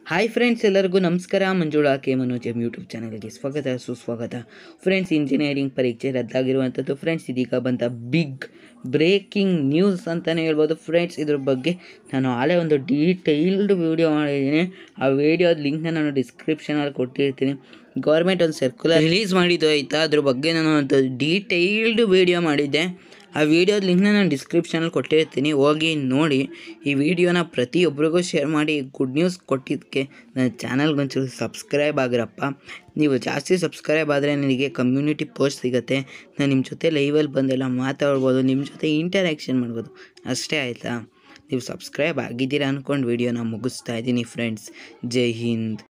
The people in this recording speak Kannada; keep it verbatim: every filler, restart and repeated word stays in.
ಹಾಯ್ ಫ್ರೆಂಡ್ಸ್, ಎಲ್ಲರಿಗೂ ನಮಸ್ಕಾರ. Manjula K Manoj M YouTube ಚಾನಲ್ಗೆ ಸ್ವಾಗತ ಸುಸ್ವಾಗತ. ಫ್ರೆಂಡ್ಸ್, ಇಂಜಿನಿಯರಿಂಗ್ ಪರೀಕ್ಷೆ ರದ್ದಾಗಿರುವಂಥದ್ದು ಫ್ರೆಂಡ್ಸ್. ಇದೀಗ ಬಂತ ಬಿಗ್ ಬ್ರೇಕಿಂಗ್ ನ್ಯೂಸ್ ಅಂತಲೇ ಹೇಳ್ಬೋದು ಫ್ರೆಂಡ್ಸ್. ಇದ್ರ ಬಗ್ಗೆ ನಾನು ಆಲೇ ಒಂದು ಡೀಟೈಲ್ಡ್ ವೀಡಿಯೋ ಮಾಡಿದ್ದೀನಿ. ಆ ವಿಡಿಯೋದ ಲಿಂಕ್ನ ನಾನು ಡಿಸ್ಕ್ರಿಪ್ಷನಲ್ಲಿ ಕೊಟ್ಟಿರ್ತೀನಿ. ಗೌರ್ಮೆಂಟ್ ಒಂದು ಸರ್ಕ್ಯುಲರ್ ರಿಲೀಸ್ ಮಾಡಿದ್ದು ಆಯಿತಾ, ಅದ್ರ ಬಗ್ಗೆ ನಾನು ಒಂದು ಡೀಟೈಲ್ಡ್ ವೀಡಿಯೋ ಮಾಡಿದ್ದೆ. ಆ ವಿಡಿಯೋದ ಲಿಂಕ್ನ ನಾನು ಡಿಸ್ಕ್ರಿಪ್ಷನಲ್ಲಿ ಕೊಟ್ಟಿರ್ತೀನಿ, ಹೋಗಿ ನೋಡಿ. ಈ ವಿಡಿಯೋನ ಪ್ರತಿಯೊಬ್ಬರಿಗೂ ಶೇರ್ ಮಾಡಿ. ಗುಡ್ ನ್ಯೂಸ್ ಕೊಟ್ಟಿದ್ದಕ್ಕೆ ನನ್ನ ಚಾನಲ್ಗೆ ಒಂಚೂರು ಸಬ್ಸ್ಕ್ರೈಬ್ ಆಗಿರಪ್ಪ. ನೀವು ಜಾಸ್ತಿ ಸಬ್ಸ್ಕ್ರೈಬ್ ಆದರೆ ನನಗೆ ಕಮ್ಯುನಿಟಿ ಪೋಸ್ಟ್ ಸಿಗುತ್ತೆ. ನಾನು ನಿಮ್ಮ ಜೊತೆ ಲೈವಲ್ಲಿ ಬಂದೆಲ್ಲ ಮಾತಾಡ್ಬೋದು, ನಿಮ್ಮ ಜೊತೆ ಇಂಟರ್ಯಾಕ್ಷನ್ ಮಾಡ್ಬೋದು. ಅಷ್ಟೇ ಆಯಿತಾ. ನೀವು ಸಬ್ಸ್ಕ್ರೈಬ್ ಆಗಿದ್ದೀರಾ ಅಂದ್ಕೊಂಡು ವಿಡಿಯೋನ ಮುಗಿಸ್ತಾ ಇದ್ದೀನಿ ಫ್ರೆಂಡ್ಸ್. ಜೈ ಹಿಂದ್.